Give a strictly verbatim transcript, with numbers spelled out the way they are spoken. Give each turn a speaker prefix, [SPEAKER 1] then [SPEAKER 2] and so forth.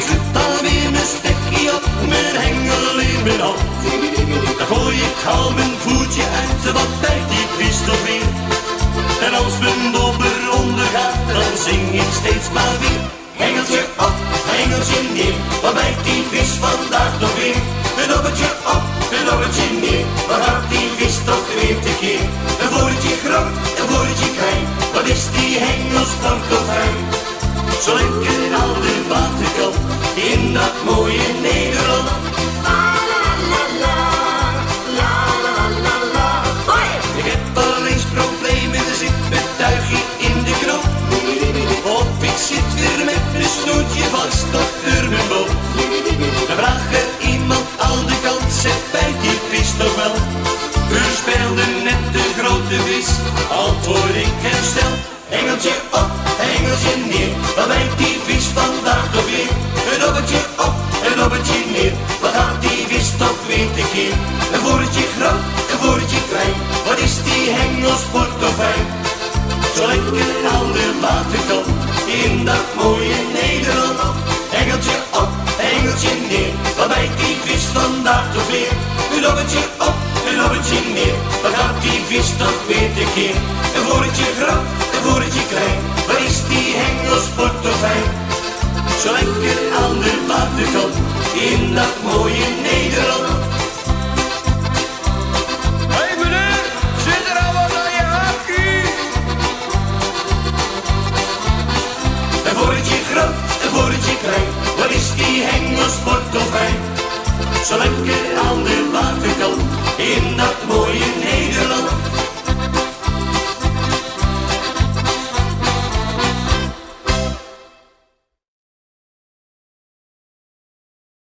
[SPEAKER 1] schud alweer mijn stekkie op, mijn hengel in mijn hand. Dan gooi ik gauw mijn voetje uit, wat bij die vis toch weer. En als mijn dobber ondergaat, dan zing ik steeds maar weer. Hengeltje op, hengeltje neer, wat bijt die vis vandaag nog weer. Een dobbertje op, een dobbertje neer, wat gaat die vis toch weer tekeer. Een voortje groot, een voortje klein, wat is die hengelsport toch fijn. Zo lekker al de waterkant, in dat mooie Nederland. Ik heb al eens problemen, er zit mijn tuigje in de knop. Of ik zit weer met mijn snoertje vast achter mijn boot. Dan vraagt er iemand al de kant, zet bij die vis toch wel. We speelden net de grote vis, antwoord ik hem snel. Hengeltje op, hengeltje neer, wat bijt die vis vandaag toch weer. Een dobbertje op, een dobbertje neer, wat gaat die vis toch weer tekeer. Een voortje groot, een voortje klein, wat is die hengelsport toch fijn. Zo lekker aan de waterkant, in dat mooie Nederland. Hengeltje op, hengeltje neer, wat bijt die vis vandaag toch weer. Een dobbertje op, een dobbertje neer, wat gaat die vis toch weer tekeer. Een voortje groot, een voortje klein, wat is die hengelsport toch fijn. Zo lekker aan de waterkant, in dat mooie Nederland.
[SPEAKER 2] Hey meneer, zit er al wat aan je hakkie?
[SPEAKER 1] Een voortje groot, een voortje klein, wat is die hengelsport toch fijn. Zo lekker aan de waterkant, in dat mooie Nederland.